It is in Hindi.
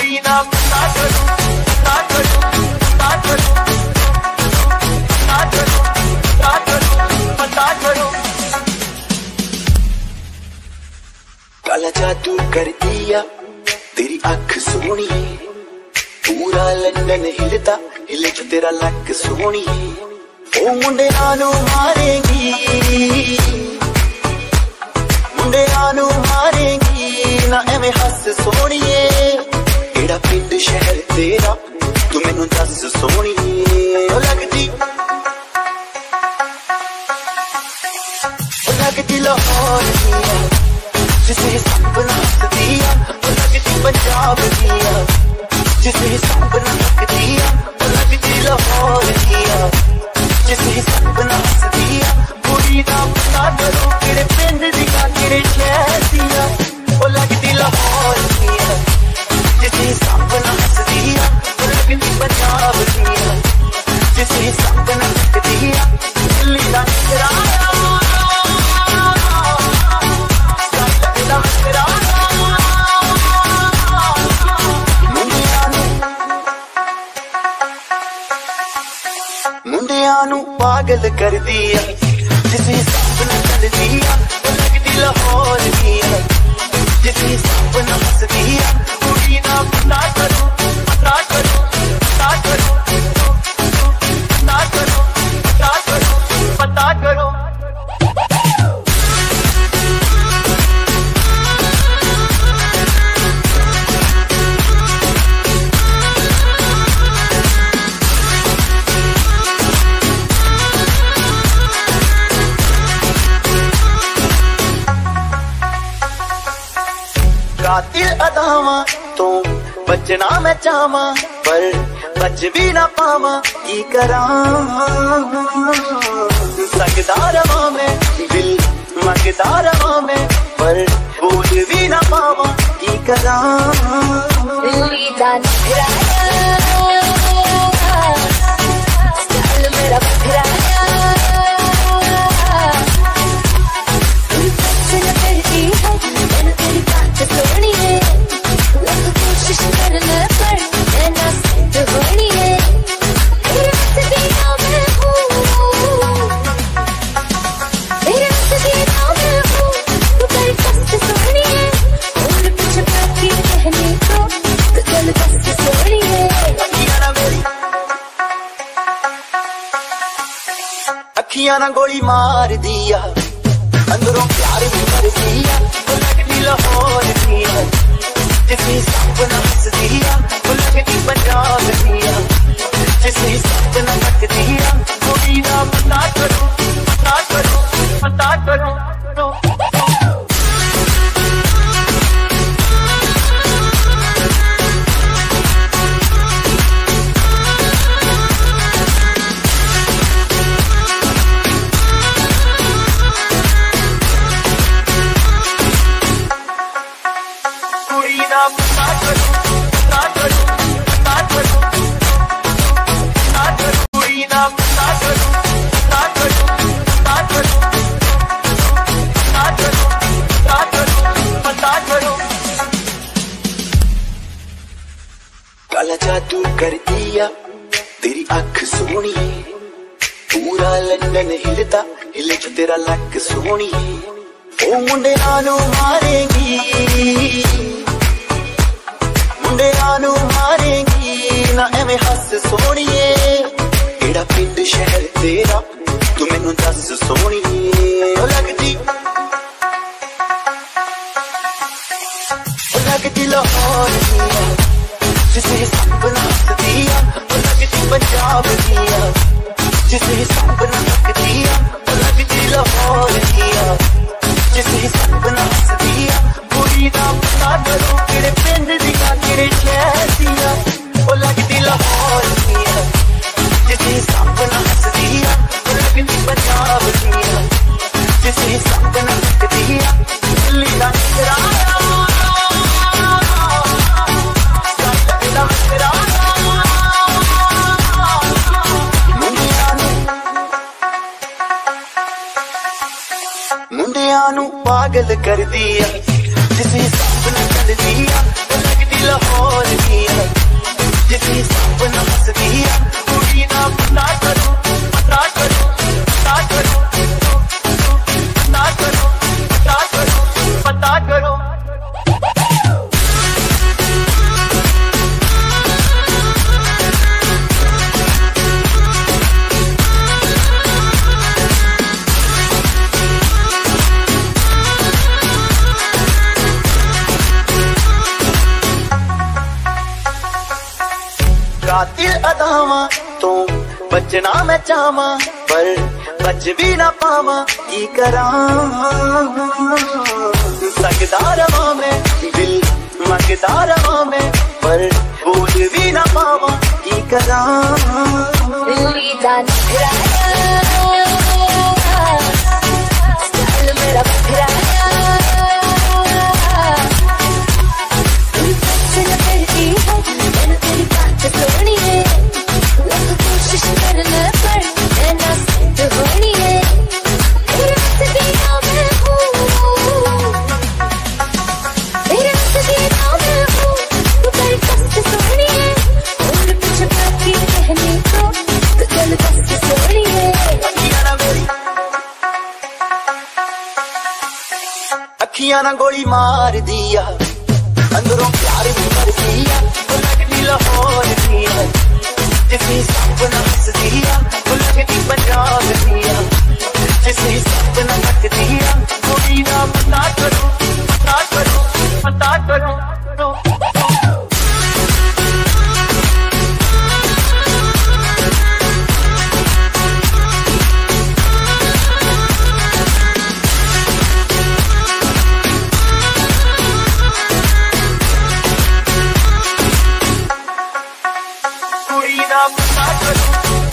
कुड़ी ना पता करूं पता करूं पता करूं पता करूं पता करूं पता करूं। काला जादू कर दिया तेरी अख सोनी, पूरा लंदन हिलता हिले जो तेरा लक सोनी। ओ मुंडे आनू मारेगी मुंडे आनू मारेगी ना एवें हस सोनिए। एड़ा पिंड शहर तेरा तू मैनू दस सोनिए। लगदी लाहौर दिया जिसे सपना दिया, लगदी पंजाब दिया जिसे सपना दिया, लगदी लाहौर दिया जिसे सपना दिया। कुड़ी दा पता करो किहड़े पिंड दिया किहड़े शहर दिया, ओ लगदी लाहौर दिया जिसे सपना दिया, लगदी पंजाब दिया जिसे सपना दिया। दिल्ली दा किराया मुंडियानू पागल कर दिया जिसे सपना कर दिया, लगदी लाहौर दिया जिसे सपना हंस दिया। कुड़ी ना पता करूं पता करूं पता करूं पता करूं पता करूं पता करूं। कातिल अदावां तो बचना मैं चाहवा, पर बच भी ना पावा की करां। सकदा रवां मैं दिल मंगदा रवां मैं, पर बोल भी ना पावा की करां। दिल्ली दा किराया स्टाइल मेरा किराया, सोनी है लग कोशिश करना पर ना सिद्ध होनी है। तेरे सदीना में हूँ तेरे सदीना में हूँ, तू कर कष्ट सोनी है। और कुछ बाकी कहने को तो चल कष्ट सोनी है। अखियां ना गोली मार दिया अंदरों प्यार भी कर दिया, लगदी लाहौर दिया जिसे सपना हंस दिया, लगदी पंजाब दिया जिसे सपना तक दिया। कुड़ी ना पता करूं पता करूं पता करूं। काला जादू कर दिया तेरी अख सोनी, पूरा लंदन हिलता हिले जो तेरा लक सोनी। ओ मुंडे आनू मारेगी मुंडे आनू मारेगी ना एवें हस सोनिए। एड़ा पिंड शहर तेरा तू मैनू दस सोनिए। लगदी लगदी लाहौर दिया जिसे सपना दिया, लगदी पंजाब दिया जिसे सपना दिया, लगदी लाहौर दिया जिसे सपना दिया। कुड़ी ना पता करूं किहड़े पिंड दिया किहड़े शहर दिया, ओ लगदी लाहौर दिया जिसे सपना दिया, लगदी पंजाब दिया जिसे सपना दिया। दिल्ली दा किराया मुंडियानू पागल कर दिया जिसे सपना कर दिया, लगदी लाहौर दिया कातिल अदावा तो बचना मैं चाहवा पर बच भी ना पावा की करा सकदा रवा मैं दिल मंगदा रवा मैं पर भूल भी ना पावा की करा मेरा सोनी है कोशिश करने पर ना सिद्ध होनी है तेरे सदिया में हूँ तेरे सदिया में हूँ तू कर कष्ट सोनी है और कुछ बाकी कहने को तो चल कष्ट सोनी है अखियां ना गोली मार दिया अंदरों प्यार भी मर दिया वो लगती लाहौर दिया जिसे सपना हंस दिया वो लगती पंजाब दिया जिसे सपना रख दिया कोई ना पता करो पता करो पता करो पता करो